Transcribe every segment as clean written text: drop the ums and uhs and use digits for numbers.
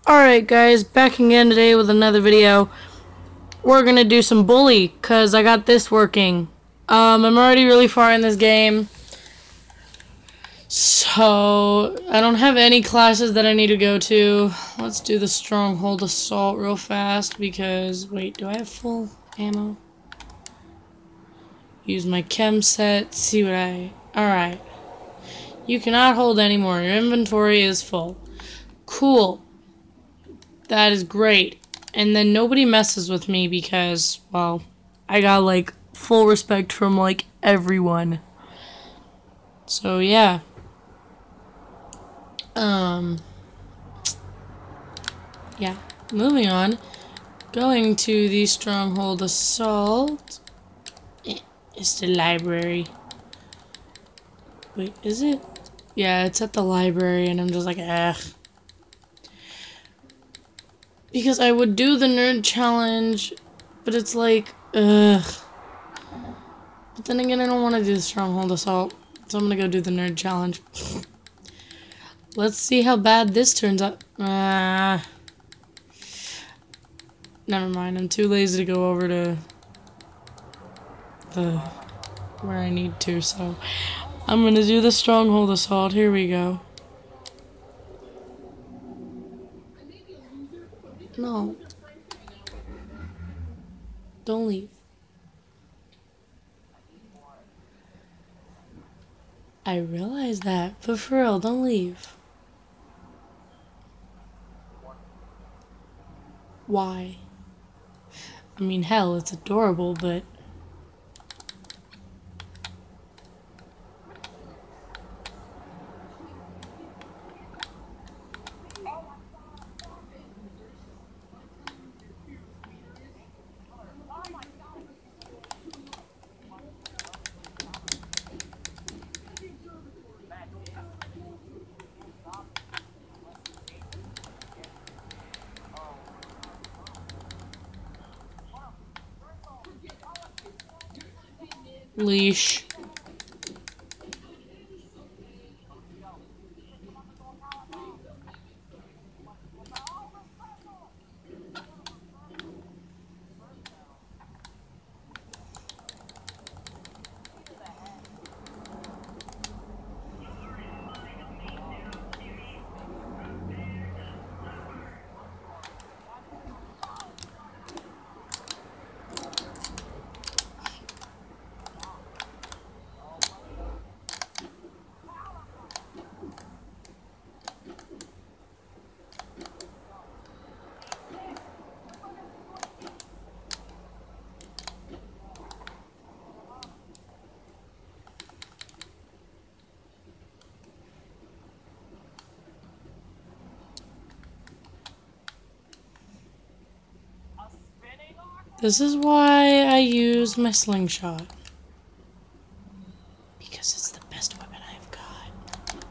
Alright guys, back again today with another video. We're gonna do some bully, cause I got this working. I'm already really far in this game. So, I don't have any classes that I need to go to. Let's do the Stronghold Assault real fast because, wait, do I have full ammo? Use my chem set, see what alright. You cannot hold anymore, your inventory is full. Cool. That is great. And then nobody messes with me because, well, I got, like, full respect from, like, everyone. So, yeah. Yeah. Moving on. Going to the Stronghold Assault. It's the library. Wait, is it? Yeah, it's at the library, and I'm just like, ugh. Because I would do the nerd challenge, but it's like, ugh. But then again, I don't want to do the Stronghold Assault, so I'm gonna go do the nerd challenge. Let's see how bad this turns out. Never mind, I'm too lazy to go over to where I need to, so I'm gonna do the Stronghold Assault. Here we go. No. Don't leave. I realize that, but for real, don't leave. Why? I mean, hell, it's adorable, but... Leash. This is why I use my slingshot. Because it's the best weapon I've got.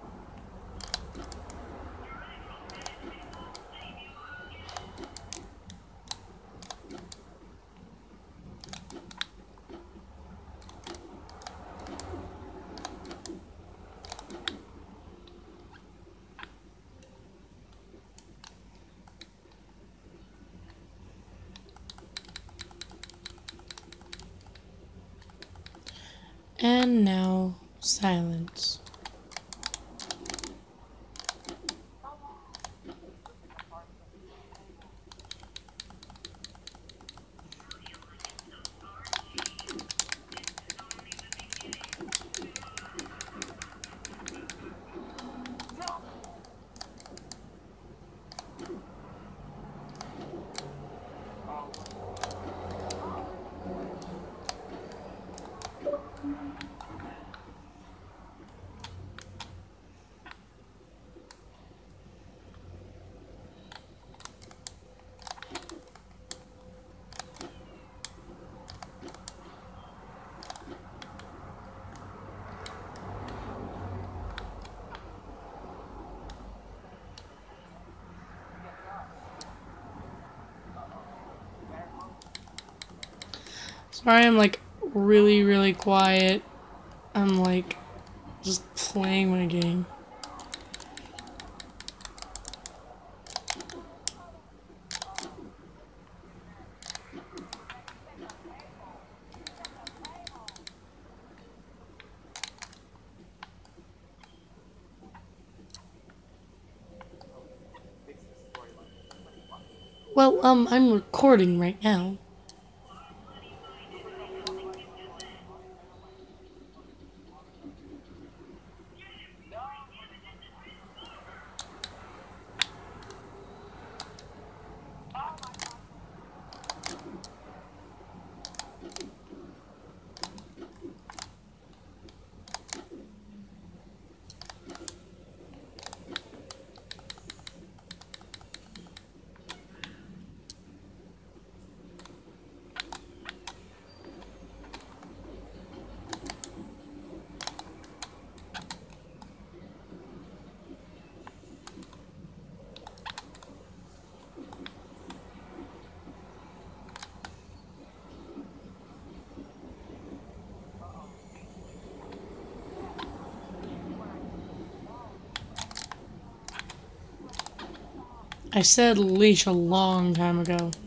And now, silence. Sorry, I'm like really quiet. I'm like just playing my game. Well, I'm recording right now. I said leash a long time ago.